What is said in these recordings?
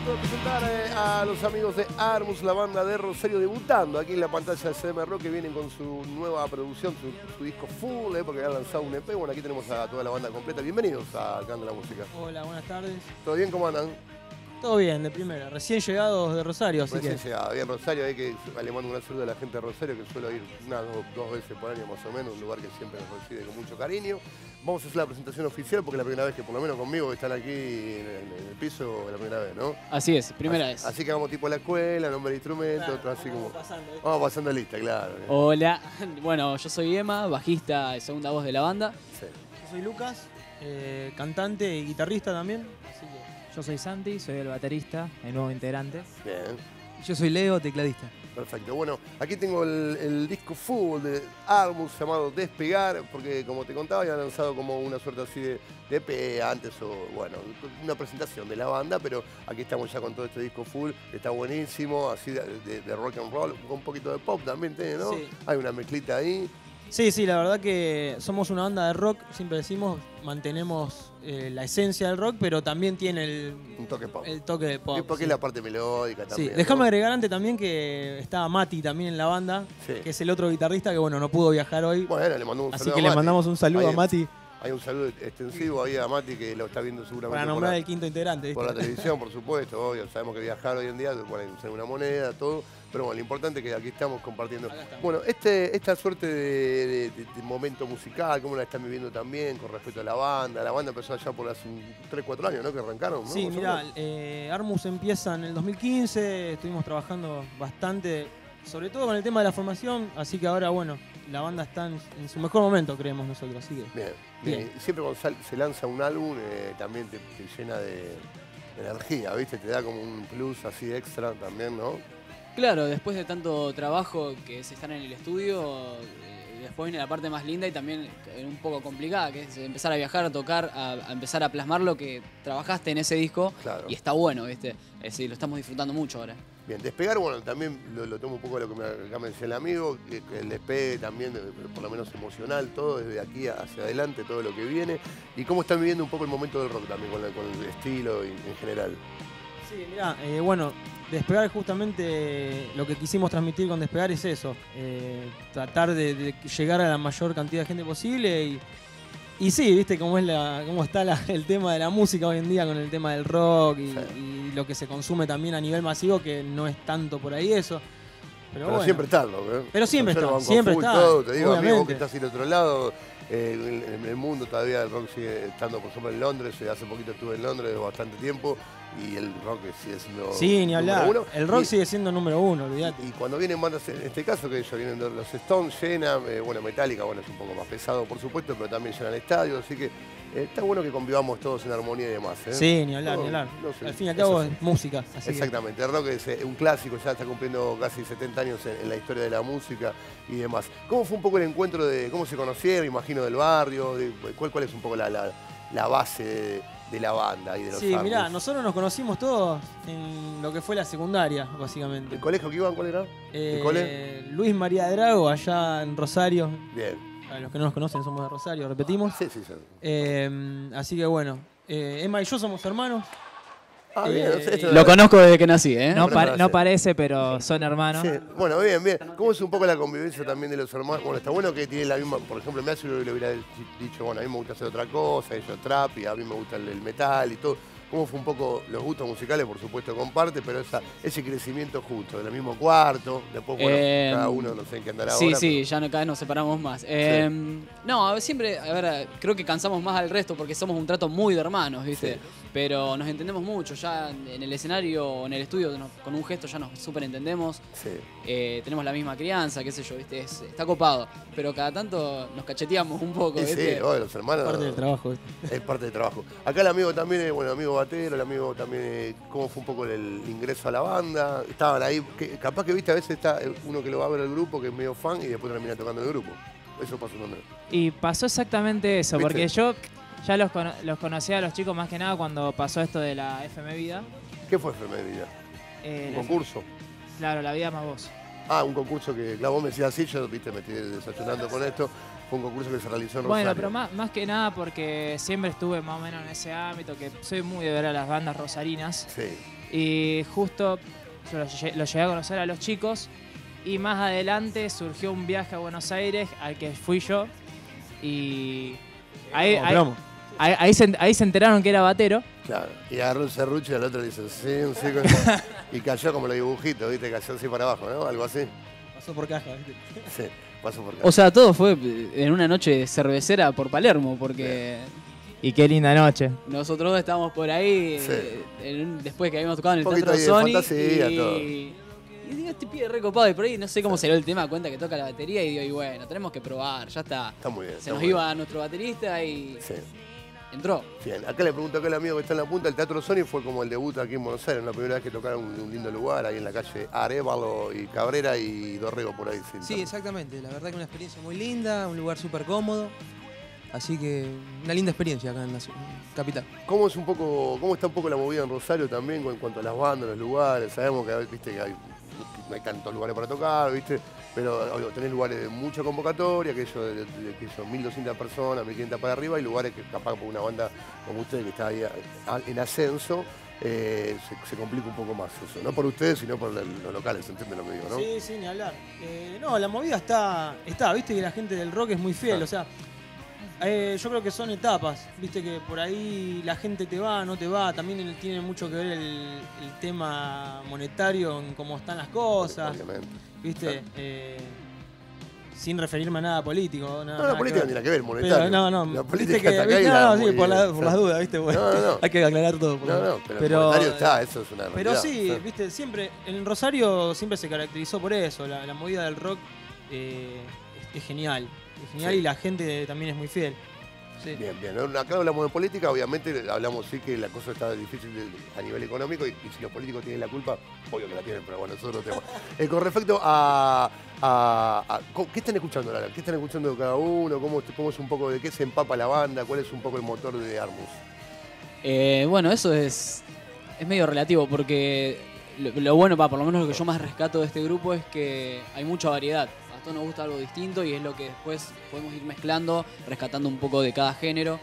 momento de presentar a los amigos de Armus, la banda de Rosario, debutando aquí en la pantalla de CM Rock, que vienen con su nueva producción, su disco full, porque han lanzado un EP. Bueno, aquí tenemos a toda la banda completa. Bienvenidos a Canta la Música. Hola, buenas tardes. ¿Todo bien? ¿Cómo andan? Todo bien, de primera. Recién llegados de Rosario, así Recién que... llegado, bien Rosario, ahí que le mando un gran saludo a la gente de Rosario, que suelo ir dos veces por año más o menos, un lugar que siempre nos recibe con mucho cariño. Vamos a hacer la presentación oficial porque es la primera vez que, por lo menos conmigo, que están aquí en el piso, es la primera vez, ¿no? Así es, primera vez. Así que vamos tipo a la escuela, nombre de instrumento, Claro, otro así como... pasando, ¿eh? Vamos pasando lista, claro. Hola, bueno, yo soy Emma, bajista y segunda voz de la banda. Sí. Yo soy Lucas, cantante y guitarrista también. Así que... Yo soy Santi, soy el baterista, el nuevo integrante. Bien, Yo soy Leo, tecladista. perfecto. Bueno, aquí tengo el disco full de Armus llamado Despegar, porque como te contaba, había lanzado como una suerte así de EP antes, o bueno, una presentación de la banda, pero aquí estamos ya con todo este disco full, está buenísimo, así de rock and roll, con un poquito de pop también tiene, ¿no? Sí. Hay una mezclita ahí. Sí, la verdad que somos una banda de rock, siempre decimos, mantenemos la esencia del rock, pero también tiene Un toque pop. el toque de pop. Porque sí. es la parte melódica Sí, también. déjame ¿no? agregar antes también que está Mati también en la banda, Sí. que es el otro guitarrista que bueno, no pudo viajar hoy. Bueno, le mandamos un Así saludo que a le Mati. mandamos un saludo Ahí a Mati Hay un saludo extensivo ahí a Mati, que lo está viendo seguramente para nombrar el quinto integrante. ¿viste? por la televisión, por supuesto. Obvio, sabemos que viajar hoy en día, bueno, usar una moneda, todo. Pero bueno, lo importante es que aquí estamos compartiendo. Acá estamos. Bueno, esta suerte de momento musical, ¿cómo la están viviendo también con respecto a la banda? La banda empezó allá por hace 3, 4 años, ¿no? Que arrancaron, ¿no? Sí, Más o mirá, menos. Armus empieza en el 2015, estuvimos trabajando bastante, sobre todo con el tema de la formación, así que ahora, bueno, la banda está en su mejor momento, creemos nosotros, así que... Bien. Bien. Y siempre cuando se lanza un álbum, también te llena de energía, ¿viste? Te da como un plus así extra también, ¿no? Claro, después de tanto trabajo que se están en el estudio, después viene la parte más linda y también un poco complicada, que es empezar a viajar, a tocar, a empezar a plasmar lo que trabajaste en ese disco. Claro. Y está bueno, ¿viste? Es decir, lo estamos disfrutando mucho ahora. Bien, Despegar, bueno, también lo tomo un poco de lo que acá me decía el amigo, que el despegue también, por lo menos emocional, todo desde aquí hacia adelante, todo lo que viene. Y cómo están viviendo un poco el momento del rock también, con el estilo en general. Sí, mirá, bueno, Despegar justamente lo que quisimos transmitir con Despegar es eso, tratar de llegar a la mayor cantidad de gente posible y sí, viste cómo está el tema de la música hoy en día con el tema del rock y lo que se consume también a nivel masivo, que no es tanto por ahí eso. Pero bueno, siempre está, ¿no? Pero siempre Yo lo está, banco siempre full, está, todo, te digo, amigo, vos que obviamente. estás ahí del otro lado, en el mundo todavía el rock sigue estando, por ejemplo, en Londres. Hace poquito estuve en Londres bastante tiempo y el rock sigue siendo Sí, ni hablar. número uno. El rock Y- sigue siendo número uno, olvidate. Y cuando vienen bandas, en este caso, que ellos vienen de los Stones, llenan, bueno, Metallica, bueno, es un poco más pesado, por supuesto, pero también llenan estadios, así que está bueno que convivamos todos en armonía y demás. Sí, ni hablar, No, ni hablar. no sé, Al fin y al eso cabo sí. es música. Así que- Exactamente, el rock es un clásico, ya está cumpliendo casi 70 años en la historia de la música y demás. ¿Cómo fue un poco el encuentro de cómo se conocieron, imagino, del barrio? ¿Cuál es un poco la base de la banda y de los Sí, Armus? mirá, nosotros nos conocimos todos en lo que fue la secundaria, básicamente. ¿El colegio que iban cuál era? ¿El cole? Luis María Drago, allá en Rosario. Bien. Para los que no nos conocen, somos de Rosario, repetimos. Sí, sí, sí. Así que bueno, Emma y yo somos hermanos. Ah, bien. Lo conozco desde que nací, ¿eh? No, Bueno, no parece, pero son hermanos. Sí, bueno, bien, bien. ¿Cómo es un poco la convivencia también de los hermanos? Bueno, está bueno que tienen la misma, por ejemplo, me hace lo que le hubiera dicho, bueno, a mí me gusta hacer otra cosa, ellos trap, y a mí me gusta el metal y todo. ¿Cómo fue un poco los gustos musicales? Por supuesto comparte, pero ese crecimiento justo, en el mismo cuarto, después, bueno, cada uno no sé en qué andará Sí, ahora. sí, ya cada vez nos separamos más. No, siempre, a ver, creo que cansamos más al resto porque somos un trato muy de hermanos, ¿viste? Sí. Pero nos entendemos mucho, ya en el escenario o en el estudio con un gesto ya nos súper entendemos. Sí. Tenemos la misma crianza, qué sé yo, ¿viste? Está copado, pero cada tanto nos cacheteamos un poco, Sí, sí, ¿viste? los hermanos. Parte del trabajo. ¿viste? Es parte del trabajo. Acá el amigo también, bueno, amigo batero, el amigo también, ¿cómo fue un poco el ingreso a la banda? Estaban ahí, capaz que viste, a veces está uno que lo va a ver el grupo, que es medio fan, y después termina tocando en el grupo. Eso pasó también. Y pasó exactamente eso, ¿Viste? porque yo ya los conocía a los chicos más que nada cuando pasó esto de la FM Vida. ¿Qué fue FM Vida? ¿Un concurso? Claro, La Vida Más Vos. Ah, un concurso que, claro, vos me decías así, yo viste, me estoy desayunando con esto. Fue un concurso que se realizó en Rosario. Bueno, pero más que nada porque siempre estuve más o menos en ese ámbito, que soy muy de ver a las bandas rosarinas. Sí. Y justo yo lo llegué a conocer a los chicos. Y más adelante surgió un viaje a Buenos Aires al que fui yo. Y ahí se enteraron que era batero. Claro, y agarró un serrucho y al otro le dice, sí, y cayó como los dibujitos, ¿viste? Cayó así para abajo, ¿no? Algo así. Pasó por caja, ¿viste? Sí, pasó por caja. O sea, todo fue en una noche cervecera por Palermo, porque Y qué linda noche. nosotros dos estábamos por ahí, Sí. después que habíamos tocado en el Un poquito Teatro ahí de Sony. fantasía, todo. Y digo, este pibe recopado, y por ahí no sé cómo salió el tema, cuenta que toca la batería, y digo, y bueno, tenemos que probar, ya está. Está muy bien. Se está nos muy iba nuestro baterista y bien. Sí. entró. Bien, acá le pregunto a aquel amigo que está en la punta, el Teatro Sony fue como el debut aquí en Buenos Aires, la primera vez que tocaron un lindo lugar, ahí en la calle Arévalo y Cabrera y Dorrego por ahí. Sí, exactamente. La verdad que una experiencia muy linda, un lugar súper cómodo. Así que una linda experiencia acá en la capital. ¿Cómo está un poco la movida en Rosario también en cuanto a las bandas, los lugares? Sabemos que, viste, que no hay tantos lugares para tocar, ¿viste? Pero obvio, tenés lugares de mucha convocatoria, que son 1.200 personas, 1.500 para arriba, y lugares que capaz por una banda como ustedes que está ahí en ascenso, se complica un poco más eso. No por ustedes, sino por los locales, ¿entienden lo que digo, no? Sí, ni hablar. No, la movida está, viste que la gente del rock es muy fiel, Claro. o sea, yo creo que son etapas, viste que por ahí la gente te va, no te va, también tiene mucho que ver el tema monetario en cómo están las cosas, Obviamente. viste, sin referirme a nada político. No, la política no tiene nada que ver, monetario. Pero no, La viste política que, está acá viste, y la sí, por las dudas, viste, bueno, No. hay que aclarar todo. No, pero el monetario está, eso es una realidad. Pero sí, O sea, viste, siempre, en Rosario siempre se caracterizó por eso, la movida del rock es genial, Sí. y la gente también es muy fiel. Sí. Bien. Acá hablamos de política, obviamente hablamos sí que la cosa está difícil a nivel económico y si los políticos tienen la culpa, obvio que la tienen, pero bueno, eso es otro tema. Con respecto a ¿qué están escuchando ahora? ¿Qué están escuchando cada uno? ¿Cómo es un poco de qué se empapa la banda? ¿Cuál es un poco el motor de Armus? Bueno, eso es medio relativo porque lo bueno, por lo menos lo que yo más rescato de este grupo es que hay mucha variedad. A todos nos gusta algo distinto y es lo que después podemos ir mezclando, rescatando un poco de cada género.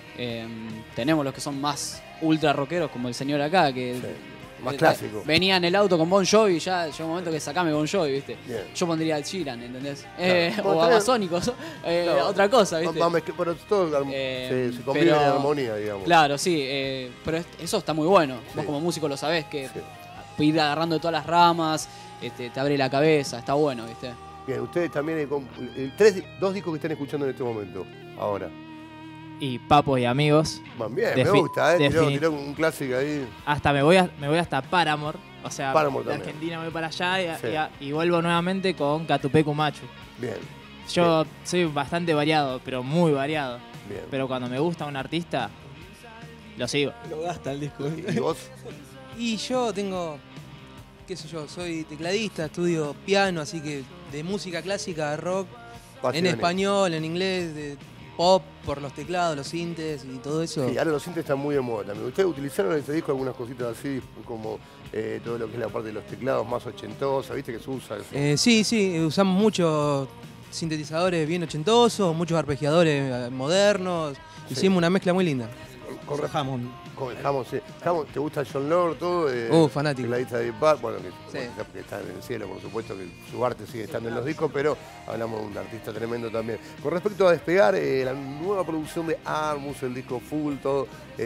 Tenemos los que son más ultra rockeros, como el señor acá, que Sí, más clásico. venía en el auto con Bon Jovi, ya llegó un momento que sacame Bon Jovi, ¿viste? Bien. Yo pondría el Sheeran, ¿entendés? Claro. O Bueno, Amazónicos, No, otra cosa, ¿viste? Pero todo se convive pero- en armonía, digamos. Claro, sí, pero eso está muy bueno. Sí. Vos como músico lo sabés, que Sí. ir agarrando de todas las ramas, te abre la cabeza, está bueno, ¿viste? Bien, ustedes también, dos discos que están escuchando en este momento, ahora. Y Papo y Amigos. Van bien, me Defi- gusta, defini- tiró un clásico ahí. Hasta me voy hasta Paramore. O sea, Paramore de también. Argentina me voy para allá Sí. y vuelvo nuevamente con Catupecu Machu. Bien, Yo soy bastante variado, pero muy variado. bien. Pero cuando me gusta un artista, lo sigo. Lo gasta el disco. ¿Y vos? Y yo tengo, qué sé yo, soy tecladista, estudio piano, así que de música clásica, rock, en Pasiones. español, en inglés, de pop, por los teclados, los sintes y todo eso. Sí, ahora los sintes están muy de moda también. ¿Ustedes utilizaron en este disco algunas cositas así, como todo lo que es la parte de los teclados más ochentosa, viste que se usa eso? Sí, usamos muchos sintetizadores bien ochentosos, muchos arpegiadores modernos. Sí. Hicimos una mezcla muy linda. Con Hammond. Con el Hammond, sí. Hammond, ¿te gusta John Lord? Todo, Fanático. Tecladista de Deep Purple, bueno, Sí. que está en el cielo, por supuesto, que su arte sigue estando en los discos, pero hablamos de un artista tremendo también. Con respecto a Despegar, la nueva producción de Armus, el disco full, todo,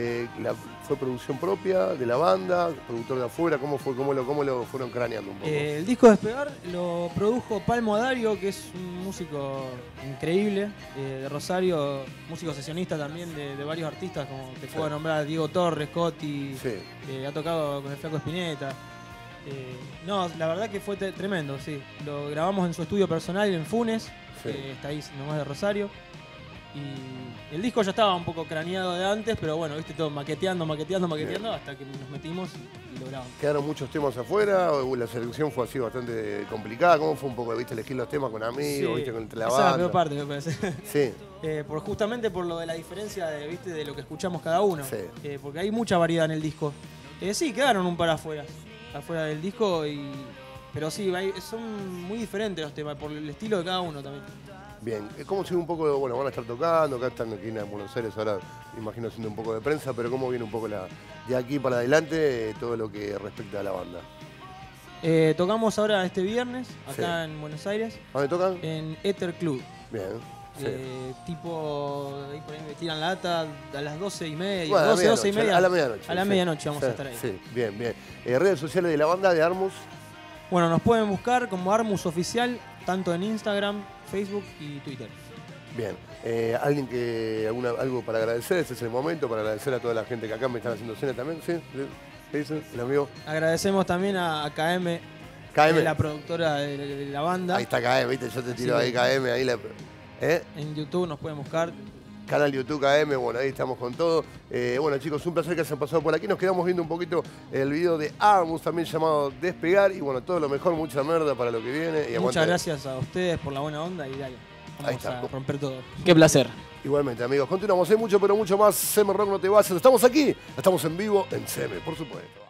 ¿fue producción propia de la banda, productor de afuera? ¿Cómo lo fueron craneando un poco? El disco Despegar lo produjo Palmo Adario, que es un músico increíble de Rosario, músico sesionista también de varios artistas, como te puedo nombrar Diego Torres, Coti, Sí. ha tocado con el Flaco Spinetta. No, la verdad que fue tremendo, sí. Lo grabamos en su estudio personal en Funes, Sí. que está ahí nomás de Rosario. Y el disco ya estaba un poco craneado de antes, pero bueno, viste, todo maqueteando, hasta que nos metimos y lo grabamos. ¿Quedaron muchos temas afuera? ¿O la selección fue así bastante complicada? ¿Cómo fue un poco, viste, elegir los temas con amigos, Sí, viste, entre la esa es la banda? peor parte, me parece. Sí, Justamente por lo de la diferencia de, ¿viste? De lo que escuchamos cada uno. Sí. Porque hay mucha variedad en el disco. Sí, quedaron un par afuera del disco, pero sí, son muy diferentes los temas, por el estilo de cada uno también. Bien, ¿cómo sigue un poco, bueno, van a estar tocando, acá están aquí en Buenos Aires ahora, imagino haciendo un poco de prensa, pero cómo viene un poco de aquí para adelante todo lo que respecta a la banda? Tocamos ahora este viernes, acá Sí. en Buenos Aires, ¿Dónde tocan? en Ether Club. Bien. Sí. Tipo, ahí por ahí me tiran lata a las 12:30, Bueno, 12:30. a la medianoche. A la sí. medianoche vamos Sí, a estar ahí. Sí, bien, bien. Redes sociales de la banda de Armus. Bueno, nos pueden buscar como Armus Oficial, tanto en Instagram, Facebook y Twitter. Bien. ¿Alguien algo para agradecer? Este es el momento para agradecer a toda la gente que acá me están haciendo cena también, ¿sí? ¿Qué dicen? El amigo. Agradecemos también a KM, KM. la productora de la banda. Ahí está KM, ¿viste? Yo te tiro Así ahí que- KM, ahí la... En YouTube nos pueden buscar. Canal YouTube KM, bueno, ahí estamos con todo. Bueno, chicos, un placer que se han pasado por aquí. Nos quedamos viendo un poquito el video de Armus, también llamado Despegar. Y bueno, todo lo mejor, mucha merda para lo que viene. Y Muchas aguante. gracias a ustedes por la buena onda y dale. Ahí Vamos está. a romper todo. Qué placer. Igualmente, amigos. Continuamos, hay mucho, pero mucho más. CM Rock, no te vayas. Estamos aquí, estamos en vivo en CM, por supuesto.